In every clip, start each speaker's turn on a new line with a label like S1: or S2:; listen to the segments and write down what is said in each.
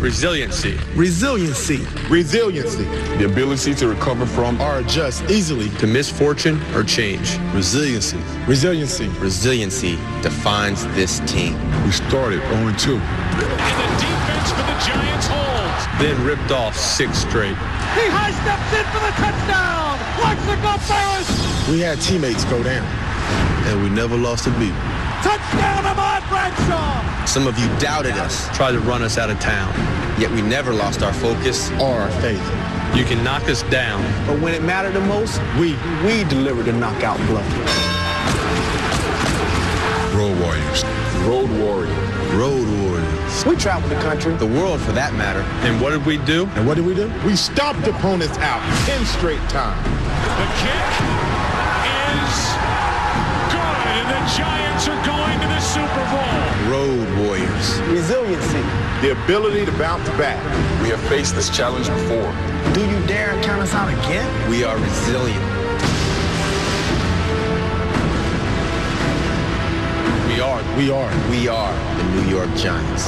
S1: Resiliency.
S2: Resiliency.
S3: Resiliency.
S4: The ability to recover from
S3: or adjust easily
S1: to misfortune or change.
S2: Resiliency.
S3: Resiliency.
S5: Resiliency defines this team.
S4: We started 0-2.
S6: And the defense for the Giants holds.
S1: Then ripped off 6 straight.
S7: He high steps in for the touchdown. Watch the go Ferris.
S3: We had teammates go down.
S2: And we never lost a beat.
S7: Touchdown, Ahmad Bradshaw.
S5: Some of you doubted us,
S1: Tried to run us out of town.
S5: yet we never lost our focus
S3: or our faith.
S1: You can knock us down,
S2: But when it mattered the most, we delivered the knockout blow.
S4: Road Warriors.
S5: Road Warriors.
S2: Road Warriors.
S3: We traveled the country.
S5: The world, for that matter.
S1: and what did we do?
S3: And what did we do? We stopped opponents out 10 straight times.
S6: The kick is good, and the Giants are going to the Super Bowl.
S5: Road Warriors.
S2: Resiliency.
S3: The ability to bounce back.
S4: We have faced this challenge before.
S2: Do you dare count us out again?
S5: We are resilient.
S1: We are
S5: the New York Giants.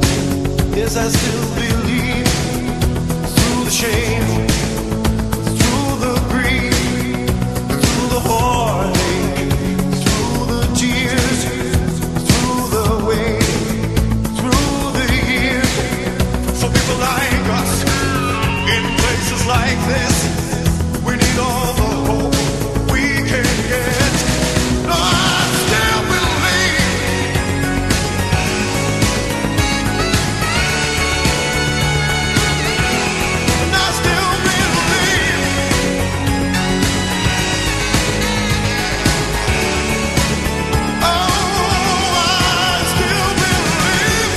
S8: I still believe through the shame, through like us. In places like this, we need all the hope we can get. No, I still believe. And I still believe. Oh, I still believe.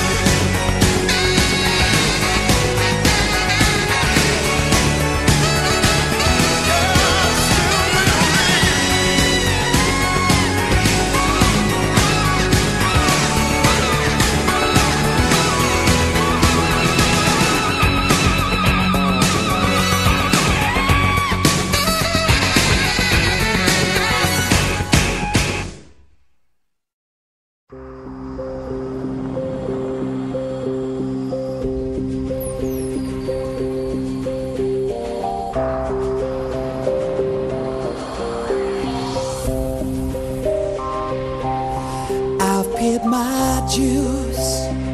S9: I've paid my dues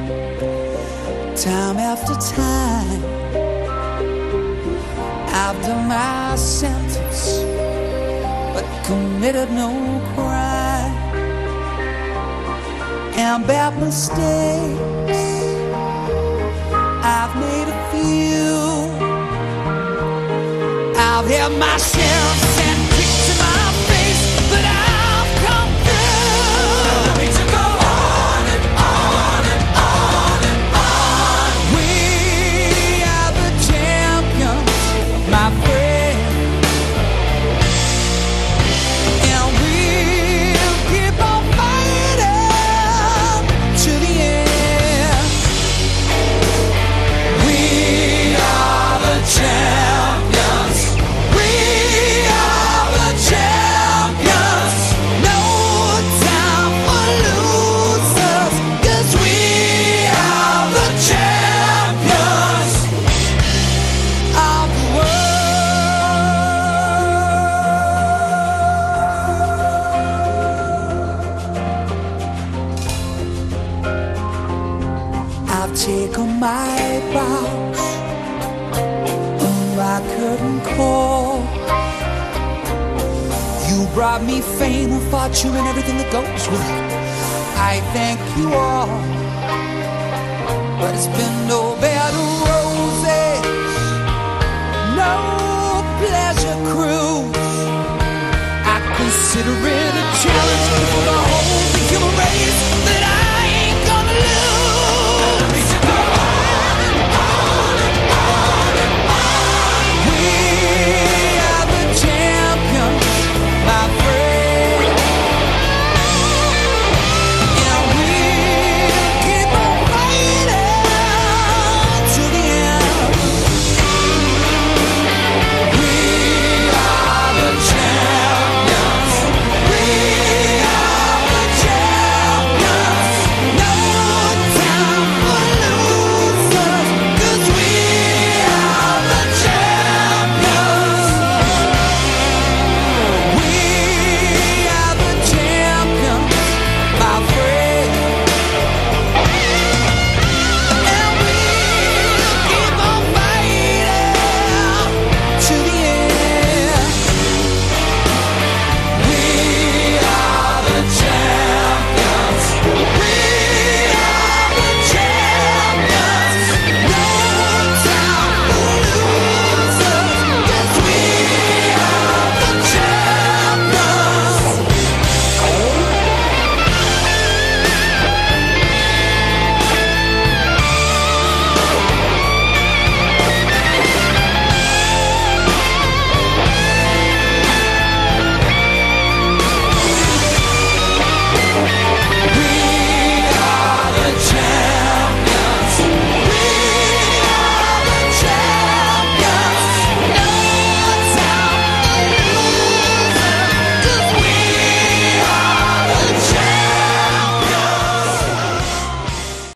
S9: time after time. I've done my sentence but committed no crime. And bad mistakes I've made a few. I've had my share of sand kicks in my face, but I've come through. We to go on and on and on and on. We are the champions, my friend, and we'll keep on fighting to the end. We are the champions. We are the champions. No time for losers, 'cause we are the champions of the world. I've taken my bows I couldn't call. You brought me fame and fortune and everything that goes with it. I thank you all, but it's been no better road.